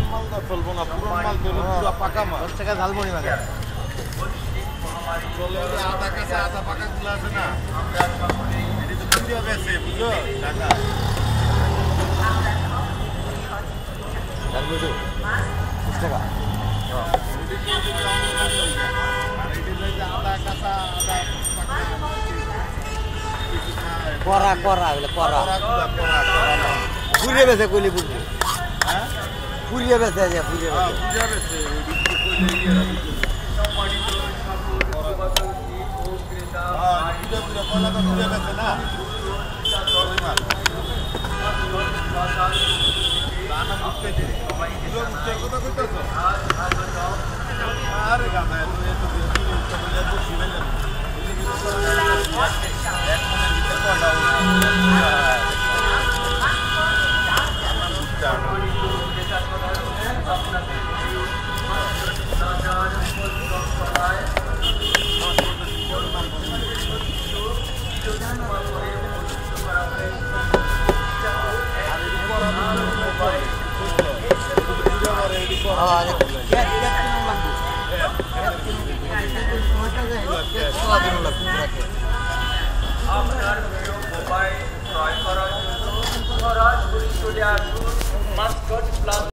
মালটা চলবো না, পুরন মাল তো পুরো পাকা মাল। 10 টাকা ঝালমুড়ি মানে চলে আধা কাঁচা আধা পাকা গুলো আছে না, এটি তো পুরিয়া বেছে বুঝলো টাকা। ঝালমুড়ি 10 টাকা। আধা কাঁচা আধা করা করা বলে করা পুরিয়ে বেছে কইলি পুরি। হ্যাঁ পুরিয়ে বেছে যে পুরিয়ে বেছে পুরিয়া বেছে না আরে গাদা আপনার মোবাইল ক্রয় করার জন্য সরাসরি চলে আসুন মাস্কট প্লাজা।